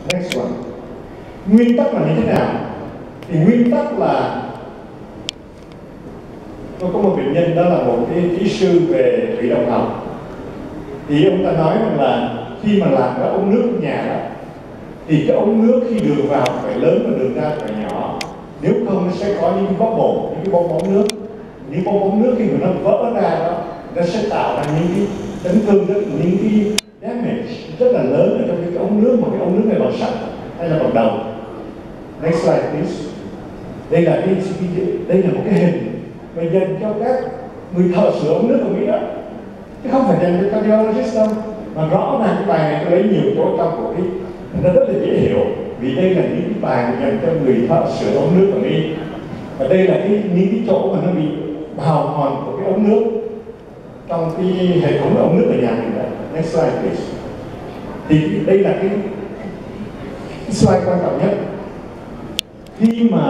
Next one. Nguyên tắc là như thế nào? Thì nguyên tắc là tôi có một bệnh nhân, đó là một cái kỹ sư về thủy động học. Thì ông ta nói rằng là khi mà làm cái ống nước ở nhà đó, thì cái ống nước khi đường vào phải lớn và đường ra phải nhỏ. Nếu không nó sẽ có những cái bubble, những cái bong bóng nước. Những bong bóng nước khi mà nó vỡ ra đó, nó sẽ tạo ra những cái chấn thương, những cái damage rất là lớn ở trong cái ống nước, mà cái ống nước này bằng sắt hay là bằng đồng. Next slide please. Đây là một cái hình mà dành cho các người thợ sửa ống nước ở Mỹ đó, chứ không phải dành cho cardiologist đâu. Mà rõ ràng cái bài này tôi lấy nhiều chỗ trong của cái nó rất là dễ hiểu, vì đây là những cái bài dành cho người thợ sửa ống nước ở Mỹ. Và đây là những cái chỗ mà nó bị bào mòn của cái ống nước trong cái hệ thống ống nước ở nhà mình đấy. Next slide please. Thì đây là cái slide quan trọng nhất. Khi mà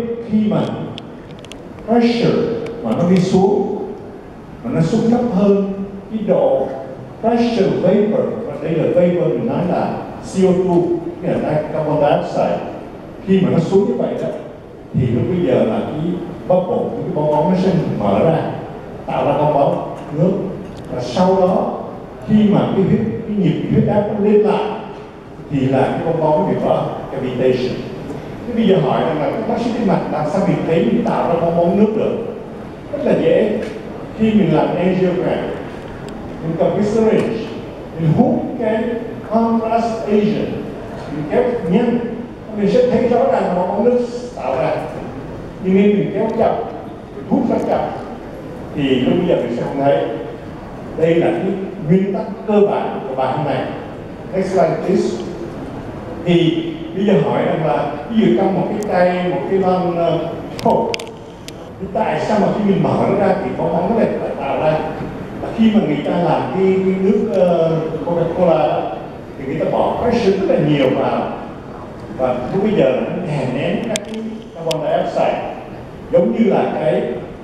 pressure mà nó đi xuống, mà nó xuống thấp hơn cái độ pressure vapor, và đây là vapor mình nói là CO2, cái là carbon dioxide. Khi mà nó xuống như vậy đó, thì lúc bây giờ là cái bubble, cái bong bóng nó sẽ mở ra, tạo ra bong bóng nước. Và sau đó khi mà cái nhịp huyết áp nó lên lại thì là cái bong bóng nó bị vỡ, cavitation. Thế bây giờ hỏi là bác sĩ tim mạch làm sao mình thấy mình tạo ra bong bóng nước được? Rất là dễ. Khi mình làm angiogram, mình cầm cái syringe, mình hút cái contrast agent, mình kéo nhanh, mình sẽ thấy rõ ràng bong bóng nước tạo ra. Nhưng nếu mình kéo chậm, mình hút rất chậm, thì lúc bây giờ mình sẽ không thấy. Đây là cái nguyên tắc cơ bản của bài hôm nay. Next slide please. Thì bây giờ hỏi rằng là ví dụ trong một cái tay, một cái lon Coke, thì tại sao mà khi mình mở nó ra thì bong bóng nó lại tạo ra? Là khi mà người ta làm cái nước Coca-Cola thì người ta bỏ pressure rất là nhiều vào, và lúc bây giờ nó đè nén các cái carbon dioxide, giống như là cái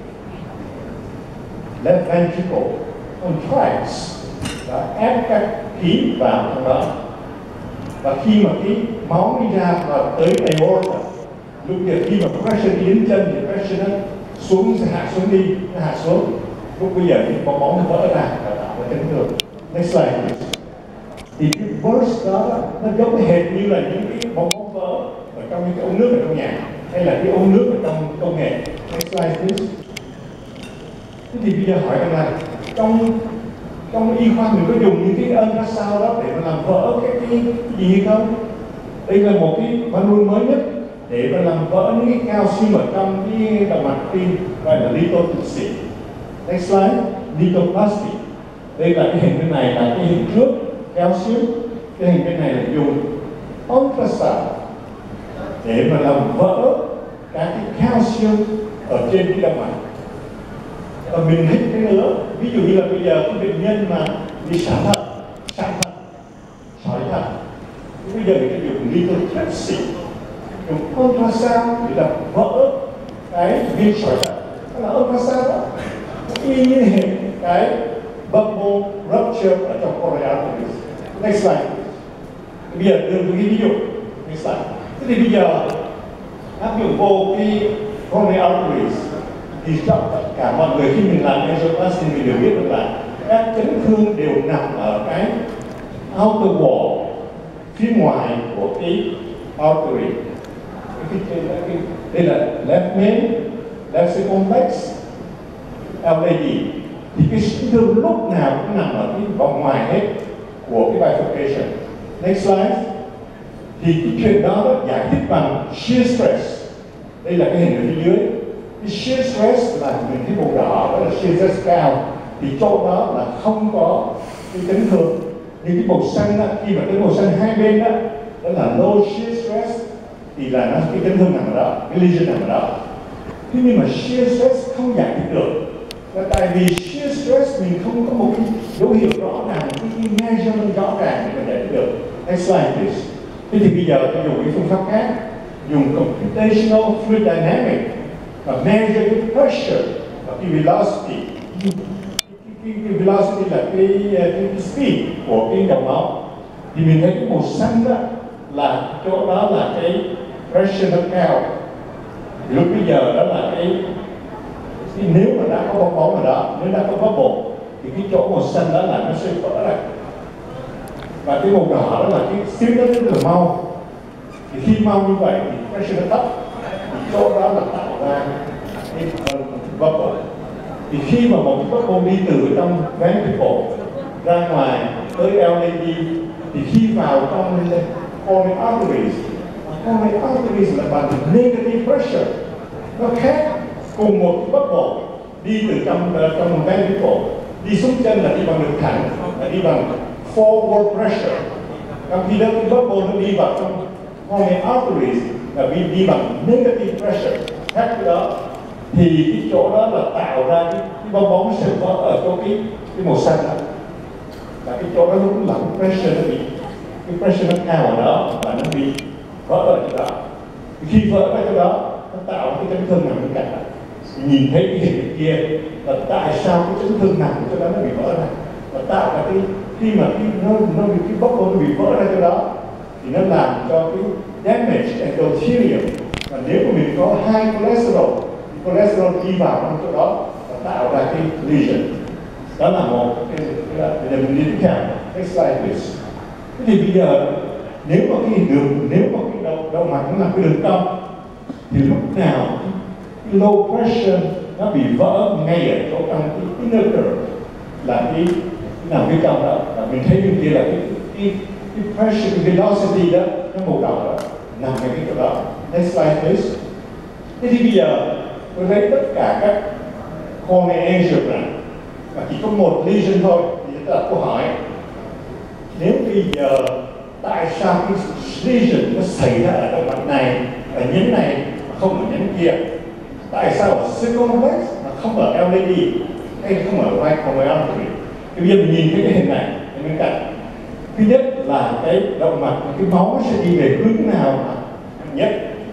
left ventricle contracts, và ép các khí vào trong đó. Và khi mà cái máu đi ra và tới aorta, lúc giờ khi mà pressure đi đến chân thì pressure nó xuống, sẽ hạ xuống đi, nó hạ xuống. Lúc bây giờ thì bong bóng nó vỡ ra và tạo ra chấn thương. Next slide please. Thì cái burst đó nó giống hệt như là những cái bong bóng vỡ ở trong những cái ống nước ở trong nhà, hay là cái ống nước ở trong công nghệ. Next slide please. Thế thì bây giờ hỏi rằng là trong y khoa mình có dùng những cái ultrasound đó để mà làm vỡ cái gì hay không? Đây là một cái văn luân mới nhất để mà làm vỡ những cái calcium ở trong cái động mạch tim, gọi là lithotripsy. Next slide, lithoplasty. Đây là cái hình bên này là cái hình trước calcium, cái hình bên này là dùng ultrasound để mà làm vỡ các cái calcium ở trên cái động mạch. Và mình thích cái nữa, ví dụ như là bây giờ cái bệnh nhân mà bị sỏi thận, bây giờ người ta dùng lithotripsy, dùng ultrasound để làm vỡ cái viên sỏi thận. Đó là ultrasound đó, y như cái bubble rupture ở trong coronary arteries. Next slide. Bây giờ đưa một cái ví dụ. Next slide. Thế thì bây giờ áp dụng vô cái coronary arteries thì cho tất cả mọi người khi mình làm angioplasty mình đều biết được là các chấn thương đều nằm ở cái outer wall, phía ngoài của cái artery. Đây là left main, left circumflex, LAD. Thì cái chấn thương lúc nào cũng nằm ở cái vòng ngoài hết của cái bifurcation. Next slide. Thì cái chuyện đó giải thích bằng shear stress. Đây là cái hình ở phía dưới. Cái shear stress là mình thấy màu đỏ, đó là shear stress cao, thì chỗ đó là không có cái chấn thương. Nhưng cái màu xanh đó, khi mà cái màu xanh hai bên đó, đó là low shear stress, thì là nó cái chấn thương nằm ở đó, cái lesion nằm ở đó. Thế nhưng mà shear stress không giải thích được, là tại vì shear stress mình không có một cái dấu hiệu rõ ràng, cái measurement rõ ràng để mà giải thích được. Next slide please. Thế thì bây giờ tôi dùng cái phương pháp khác, dùng computational fluid dynamics và measure cái pressure và cái velocity. Cái velocity là cái speed của cái dòng máu. Thì mình thấy cái màu xanh đó là chỗ đó là cái pressure nó cao. Thì lúc bây giờ đó là cái nếu mà đã có bong bóng ở đó, nếu đã có bubble thì cái chỗ màu xanh đó là nó sẽ vỡ ra, và cái màu đỏ đó là cái xíu nó rất là mau. Thì khi mau như vậy thì pressure nó thấp, thì chỗ đó là tạo ra cái bubble. Thì khi mà một cái bubble đi từ trong ventricle ra ngoài tới LAD, thì khi vào trong coronary arteries là bằng negative pressure, nó khác. Cùng một cái bubble đi từ trong ventricle đi xuống chân là đi bằng đường thẳng, là đi bằng forward pressure. Trong khi đó cái bubble nó đi vào trong coronary arteries là đi bằng negative pressure, khác cái đó. Thì cái chỗ đó là tạo ra cái bong bóng sẽ vỡ ở chỗ cái màu xanh đó, là cái chỗ đó lúc là cái pressure nó bị, cái pressure nó cao ở đó và nó bị vỡ ở chỗ đó. Thì khi vỡ ra chỗ đó nó tạo cái chấn thương nằm bên cạnh đó. Nhìn thấy cái hình kia là tại sao cái chấn thương nằm chỗ đó nó bị vỡ ra, và tạo ra cái khi mà cái bubble nó bị vỡ ra chỗ đó thì nó làm cho cái damage endothelium. Và nếu mà mình có high cholesterol đi vào trong chỗ đó và tạo ra cái lesion. Đó là một cái mình đi tiếp theo. Next slide please. Thế thì bây giờ nếu mà cái động mạch nó làm cái đường cong thì lúc nào cái low pressure nó bị vỡ ngay ở chỗ trong cái inner curve, là cái nằm cái cong đó. Và mình thấy bên kia là cái pressure, cái velocity đó nó màu đỏ đó nằm ngay cái chỗ đó. Next slide please. Thế thì bây giờ tôi lấy tất cả các coronary angiogram và chỉ có một lesion thôi, thì tôi đặt câu hỏi: nếu bây giờ tại sao cái lesion nó xảy ra ở động mạch này, ở nhánh này mà không ở nhánh kia? Tại sao ở circumflex mà không ở LAD hay không ở right coronary artery? Thì bây giờ mình nhìn thấy cái hình này ở bên cạnh. Thứ nhất là cái động mạch, cái máu nó sẽ đi về hướng nào mà nhất.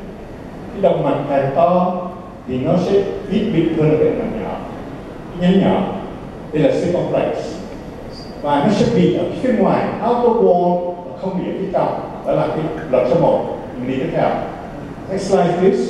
Cái động mạch càng to thì nó sẽ ít bị hơn cái động mạch nhỏ, cái nhánh nhỏ. Đây là circumflex, và nó sẽ bị ở phía ngoài outer wall và không bị ở phía trong. Đó là cái lần số 1. Mình đi tiếp theo. Next slide please.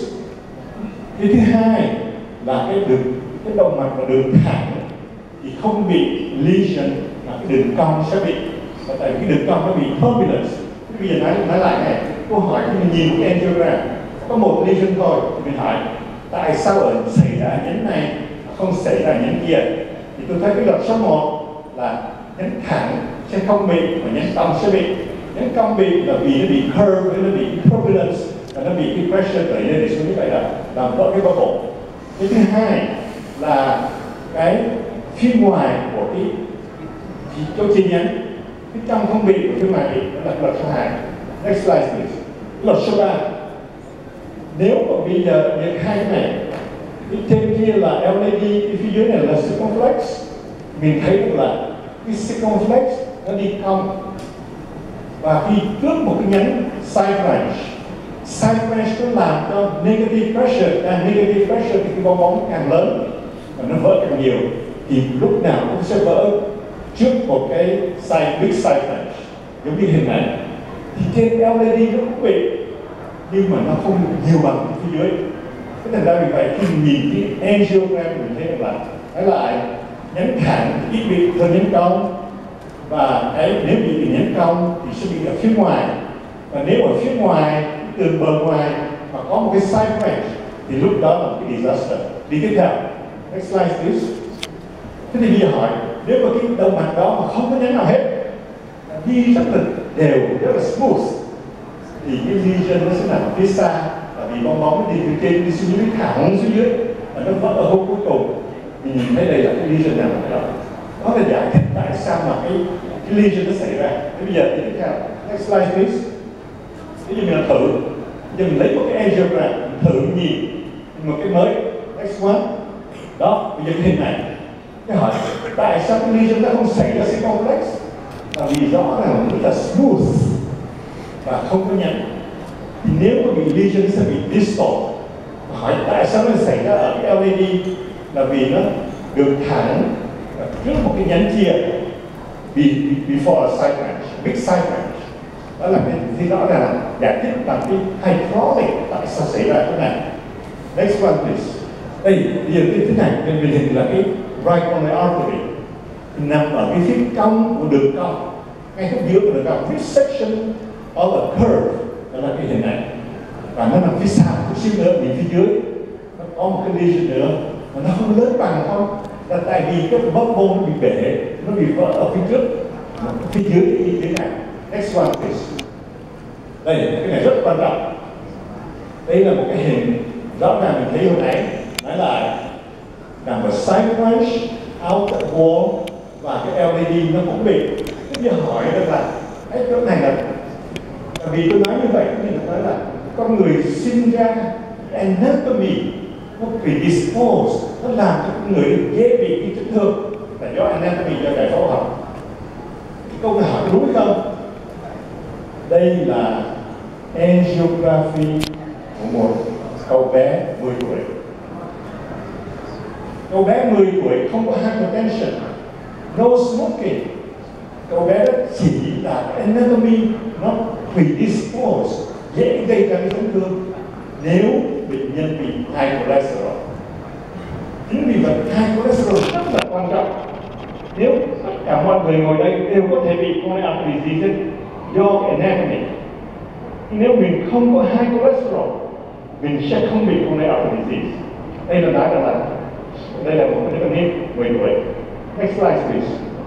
Cái thứ hai là cái động mạch và đường thẳng thì không bị lesion, mà cái đường cong sẽ bị. Và tại vì cái đường cong nó bị turbulence. Bây giờ nói lại này, câu hỏi khi mình nhìn cái angiogram có một lesion thôi, thì mình hỏi tại sao xảy ra nhánh này không xảy ra nhánh kia? Thì tôi thấy cái luật số 1 là nhánh thẳng sẽ không bị, mà nhánh cong sẽ bị. Nhánh cong bị là vì nó bị curve, nó bị turbulence, và nó bị cái pressure đẩy lên để xuống như vậy đó, làm vỡ cái bubble. Cái thứ hai là cái phía ngoài của cái chỗ chi nhánh, cái trong không bị, của phía ngoài bị. Đó là luật số 2. Next slide please. Luật số 3. Nếu mà bây giờ những hai cái này, cái trên kia là LAD, cái phía dưới này là circumflex, mình thấy được là cái circumflex nó đi cong, và khi trước một cái nhánh side branch nó làm cho negative pressure, negative pressure thì cái bong bóng càng lớn và nó vỡ càng nhiều, thì lúc nào cũng sẽ vỡ trước một cái big side branch, giống như hình này. Thì trên LAD nó cũng bị, nhưng mà nó không nhiều bằng cái phía dưới. Thế thành ra vì vậy khi mình nhìn cái angiogram mình thấy là nói lại nhánh thẳng ít bị hơn nhánh cong, và nếu bị nhánh cong thì sẽ bị ở phía ngoài. Và nếu ở phía ngoài, từ bờ ngoài mà có một cái side branch thì lúc đó là một cái disaster. Đi tiếp theo. Next slide please. Thế thì bây giờ hỏi, nếu mà cái động mạch đó mà không có nhánh nào hết, đi rất là đều, rất là smooth, thì cái lesion nó sẽ nằm phía xa, và vì bong bóng nó đi từ trên đi xuống dưới, thẳng xuống dưới, và nó vỡ ở hôm cuối cùng. Mình nhìn thấy đây là cái lesion nằm ở đó. Đó là giải thích tại sao mà cái lesion nó xảy ra. Thế bây giờ tiếp theo. Next slide please. Bây giờ mình làm thử. Bây giờ mình lấy một cái angiogram, mình thử nhìn một cái mới. Next one. Đó, bây giờ cái hình này. Cái hỏi, tại sao cái lesion nó không xảy ra circumflex? Là vì rõ ràng nó là smooth và không có nhánh. Thì nếu mà bị lesion sẽ bị distal. Hỏi tại sao nó xảy ra ở cái LAD? Là vì nó đường thẳng trước một cái nhánh chia before a side branch, big side branch. Đó là cái thì đó là giải thích bằng cái hydraulic tại sao xảy ra cái này. Next one please. Đây, bây giờ cái thứ này trên truyền hình là cái right coronary artery nằm ở cái phía cong của đường cong, ngay khúc giữa của đường cong, this section of a curve, đó là cái hình này. Và nó nằm phía sau chút xíu nữa, bị phía dưới nó có một cái lesion nữa mà nó không lớn bằng thôi, là tại vì cái bubble nó bị bể, nó bị vỡ ở phía trước, phía dưới cái này. Next one please. Đây, cái này rất quan trọng. Đây là một cái hình rõ ràng mình thấy hồi nãy, nói là nằm ở side branch, outer wall và cái LAD nó cũng bị. Bây giờ hỏi là cái chỗ này là vì tôi nói như vậy nên là nói là con người sinh ra anatomy nó predispose, nó làm cho con người dễ bị cái chấn thương là do anatomy, do giải phẫu học. Cái câu này hỏi đúng không? Đây là angiography của một cậu bé 10 tuổi. Cậu bé 10 tuổi không có hypertension, no smoking. Cậu bé đó chỉ là anatomy nó predispose, dễ gây ra cái chấn thương nếu bệnh nhân bị high cholesterol. Chính vì vậy high cholesterol rất là quan trọng. Nếu tất cả mọi người ngồi đây đều có thể bị coronary artery disease do cái anatomy. Nếu mình không có high cholesterol, mình sẽ không bị coronary artery disease. Đây là nói rằng là đây là một cái bệnh nhân 10 tuổi. Next slide please.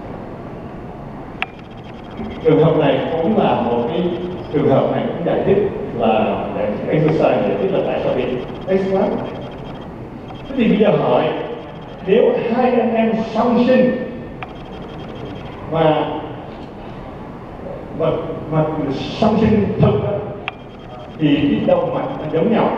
Trường hợp này cũng là một cái trường hợp này cũng giải thích là exercise giải thích là tại sao bị. Next slide. Thế thì bây giờ hỏi, nếu hai anh em song sinh và song sinh thực thì cái động mạch nó giống nhau.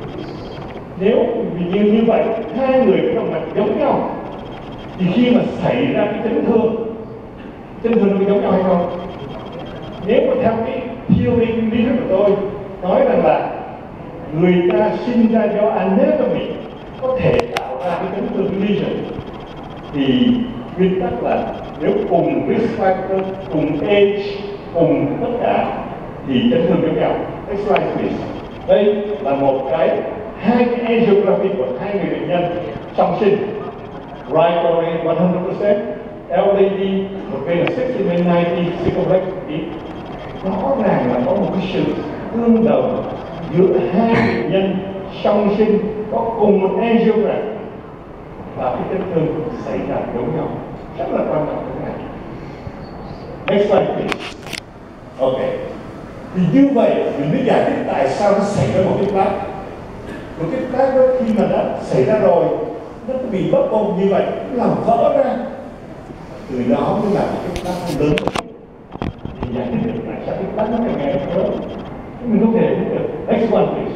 Nếu như vậy hai người có động mạch giống nhau thì khi mà xảy ra cái chấn thương nó có giống nhau hay không? Nếu mà theo cái theory lý thuyết của tôi nói rằng là người ta sinh ra do anatomy có thể tạo ra cái chấn thương lesion, thì nguyên tắc là nếu cùng risk factor, cùng age, cùng tất cả thì chấn thương giống nhau. Next slide please. Đây là một cái hai cái angiography của hai người bệnh nhân song sinh, right coronary 100%, LAD một bên là 60/90 cyclorectomy. Rõ ràng là có một cái sự tương đồng giữa hai bệnh nhân song sinh có cùng một angiogram và cái chấn thương xảy ra giống nhau, rất là quan trọng cái này. Next slide please. Ok. Thì như vậy mình mới giải thích tại sao nó xảy ra một cái plaque. Một cái plaque đó khi mà đã xảy ra rồi, nó bị bấp bông như vậy, nó làm vỡ ra. Từ đó mới là cái plaque lớn. Thì giải thích được tại sao cái plaque nó càng ngày càng lớn. Mình không thể biết được. Next one please.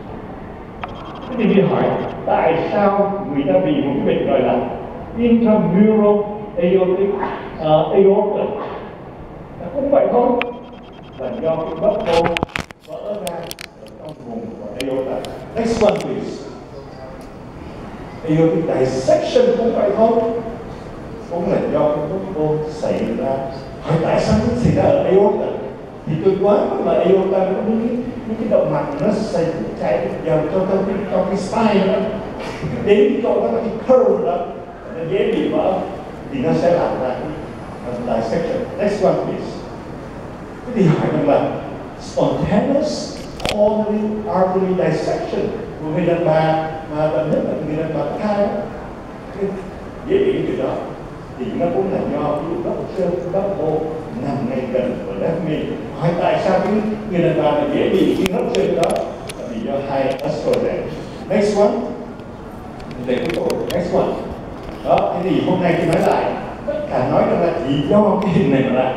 Thế thì mình hỏi tại sao người ta bị một cái bệnh gọi là intramural aortic aorta? Cũng vậy thôi, là do cái bắp bô vỡ ra ở trong vùng của aorta. Next one please. Aortic dissection cũng vậy thôi, cũng là do cái bắp bô xảy ra. Hỏi tại sao nó xảy ra ở aorta? Thì tôi quá là aorta nó có những cái động mạch nó chạy vào trong cái spine đó, đến cái chỗ đó là cái curve đó, nó dễ bị vỡ thì nó sẽ làm ra cái dissection. Next one please. Thế thì hỏi rằng là spontaneous coronary artery dissection của người đàn bà mà bệnh nhất là người đàn bà thai dễ bị cái chuyện đó thì nó cũng là do cái rupture bubble nằm ngay gần ở đáp mi. Hỏi tại sao cái người đàn bà này dễ bị cái rupture đó? Là vì do high estrogen. Next one. Để cuối cùng, next one. Đó, thế thì hôm nay tôi nói lại, tất cả nói rằng là chỉ do cái hình này mà lại.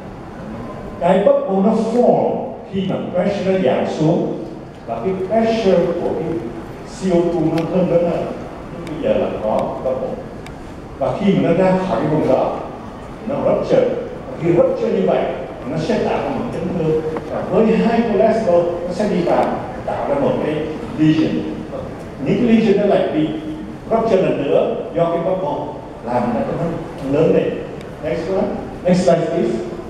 Cái bubble nó form khi mà pressure nó giảm xuống và cái pressure của cái CO2 nó hơn lớn hơn. Bây giờ là có bubble. Và khi mà nó ra khỏi cái vùng đó, nó rupture. Và khi rupture như vậy, nó sẽ tạo ra một chấn thương. Và với high cholesterol, nó sẽ đi vào tạo ra một cái lesion. Những cái lesion nó lại bị rupture lần nữa do cái bubble làm cho nó lớn lên. Next one. Next slide please.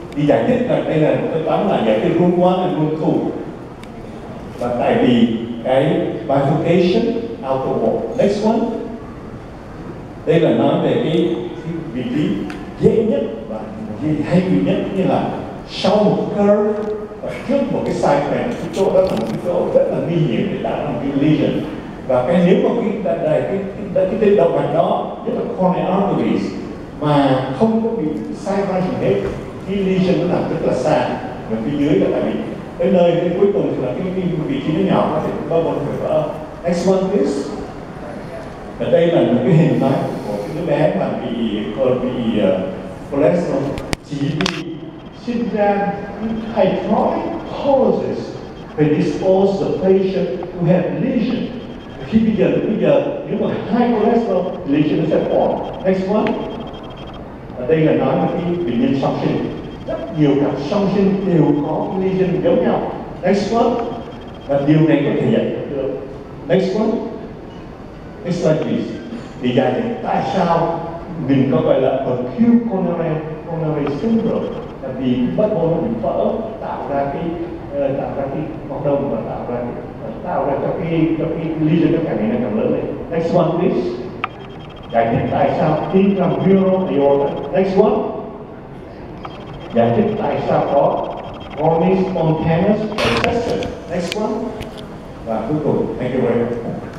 Thì giải thích là đây là tôi tóm lại giải thích rule 1 and rule 2. Và tại vì cái bifurcation out of war. Next one. Đây là nói về cái vị trí dễ nhất và hay bị nhất, như là sau một curve và trước một cái segment, cái chỗ đó là một cái chỗ rất là nguy hiểm để tạo ra một cái lesion. Và cái nếu mà cái tên động mạch đó, nhất là coronary arteries, mà không có bị sai vai gì hết, cái lesion nó nằm rất là xa, và phía dưới là tại vì tới nơi đến cuối cùng thì là cái vị trí nó nhỏ, có thể bao gồm phải vỡ. Next one please. Ở đây là một cái hình ảnh của cái đứa bé mà bị cholesterol chỉ vì sinh ra hydraulic causes predispose the patient to have lesion. Khi bây giờ nếu mà high cholesterol, lesion nó sẽ form. Next one. Ở đây là nói là cái bệnh nhân song sinh, rất nhiều cặp song sinh đều có cái lesion giống nhau. Next one. Và điều này có thể giải thích được. Next one. Next slide please. Thì giải thích tại sao mình có gọi là acute coronary syndrome, là vì cái bất môn nó bị vỡ, tạo ra cái hoạt động và tạo ra cho cái lesion nó càng ngày càng lớn lên. Next one please. Giải thích tại sao intramural aorta. Next one. Giải thích tại sao có coronary spontaneous dissection. Next one. Và cuối cùng, thank you very much.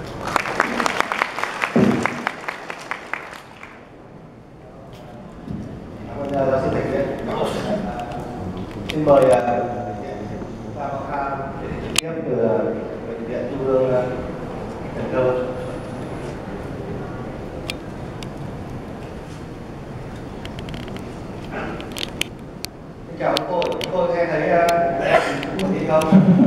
Giáo sư Thành Viên. Xin mời Phạm Ngọc Kha trực tiếp từ bệnh viện Trung ương Cần Thơ. Xin chào cô nghe thấy gì không?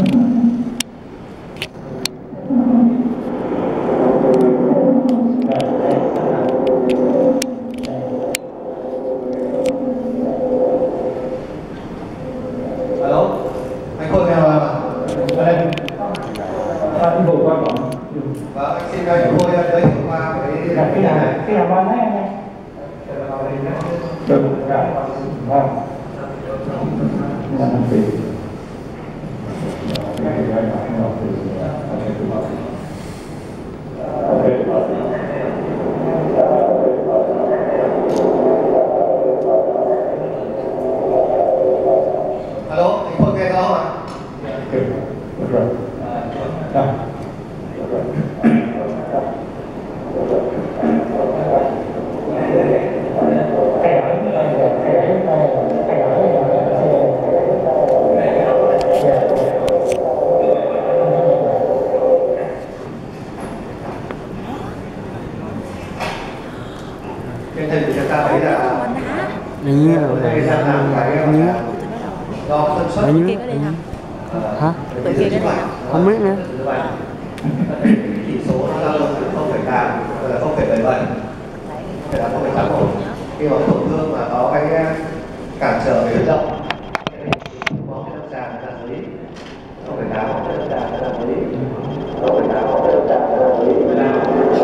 Hả? Không biết nữa. Chỉ số nó dao động từ 0,8 là 0,77, phải là 0,81. Khi mà tổn thương mà có cái cản trở về huyết động, có cái lâm sàng là dưới 0,8 hoặc cái lâm sàng là dưới 0,8 hoặc cái lâm sàng là dưới 15.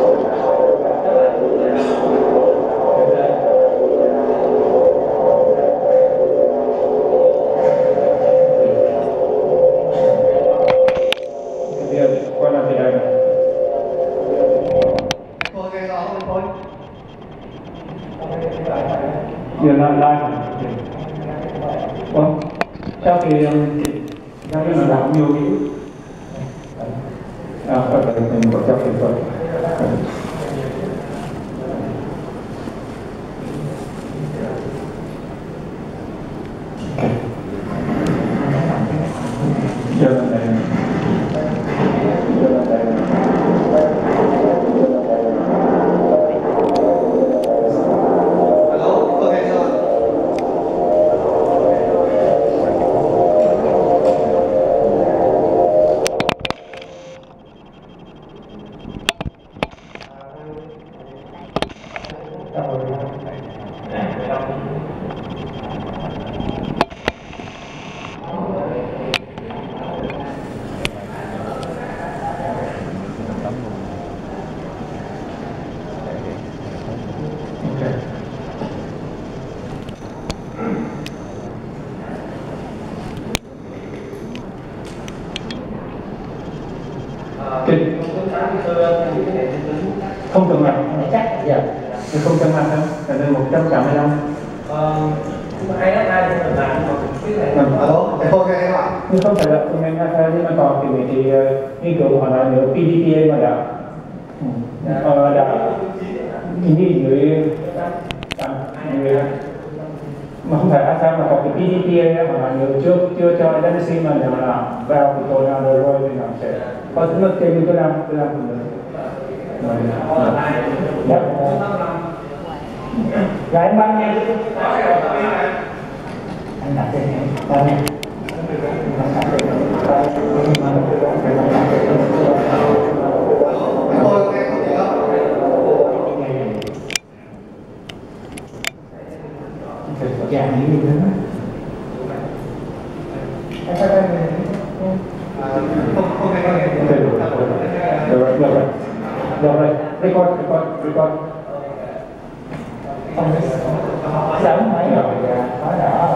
Giờ lại sau khi giáo viên làm nhiều cái mình có cho kỹ thuật không trùng mặt chắc dạ không trùng mặt đâu là nên 185. ai đó ai cũng được làm alo thầy cô nghe em ạ. Nhưng không phải là không nên nhưng mà còn thì nghiên cứu hoặc là nếu PDPA mà đã hình như người mà không phải ASA mà có cái PDPA hoặc là nếu chưa cho adenosine mà nếu là vào thì tôi làm rồi thì nó sẽ có tính mức kêu tôi làm được. Rồi em băng nha. Anh đặt tên em băng nha. Tôi nghe không gì đâu. Dạng như thế đó. Không nghe Rồi, record. Sớm mấy rồi, nói đó.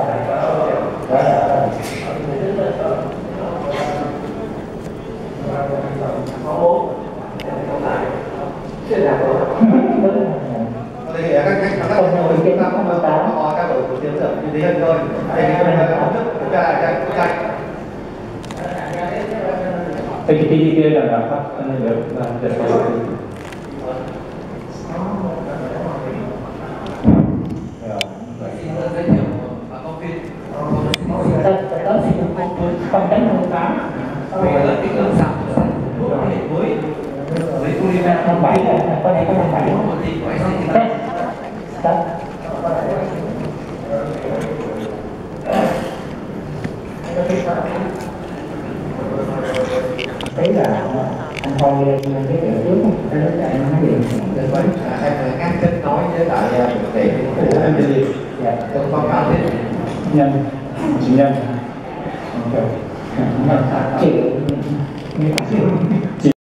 Thì cái PDPA là phát nên được không tránh 58 về là cái cơn sặc thuốc này với polymer năm 7 là có thể có năm 7 một tí của anh đấy là anh thôi cái điều trước anh nói gì em ngắt kết nối với lại anh cái gì trong báo cáo thế nhân chỉ nhân chịu